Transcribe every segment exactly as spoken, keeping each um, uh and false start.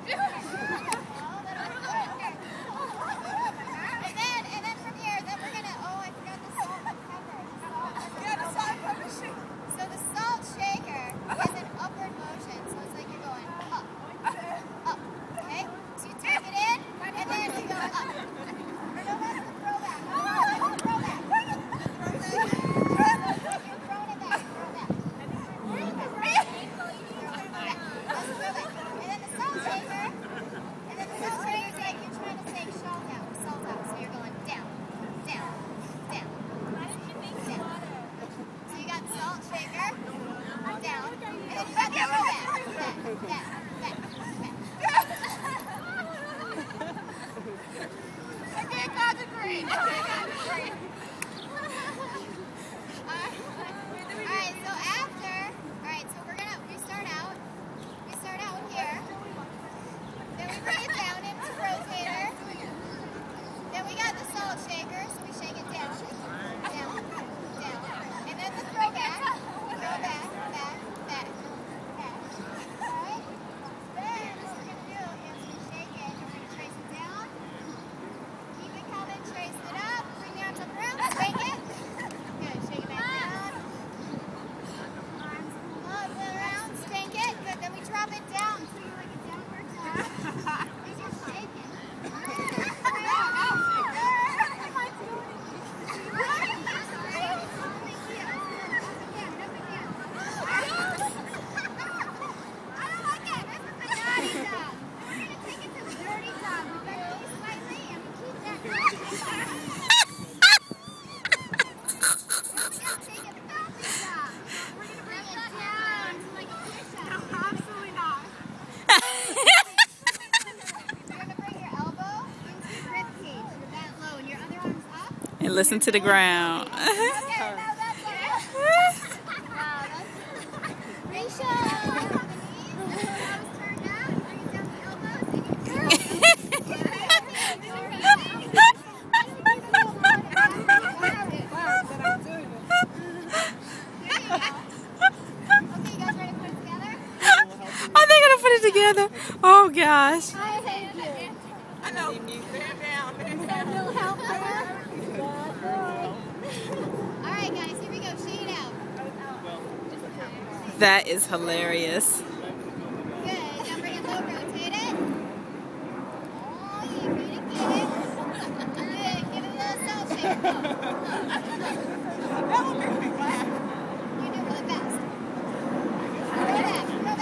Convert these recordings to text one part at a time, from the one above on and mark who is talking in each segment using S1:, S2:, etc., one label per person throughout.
S1: And listen to the ground. Are they gonna put it together? Oh gosh.
S2: I know. Stand down.
S3: Alright guys, here we go. Shake it out.
S1: That is hilarious.
S3: Good. Now bring it low, rotate it. Oh, you beat it, get it. Good. Give it a little salt shake.
S2: That one makes me laugh.
S3: You do it really fast. Go back, go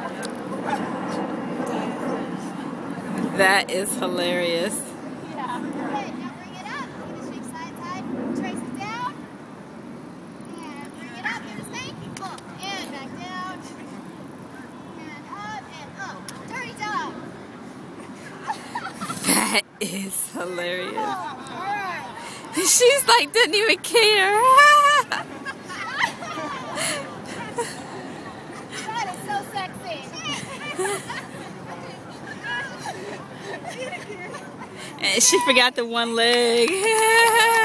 S3: back.
S1: That is hilarious.
S3: Yeah. Good. Now bring it up. Give it a shake side side. Trace it down. And bring it up. Give it a spank. Up. And back down. And up and up. Dirty dog.
S1: That is hilarious.
S3: Oh, all right.
S1: She's like, didn't even care.
S3: That is so sexy.
S1: And she forgot the one leg.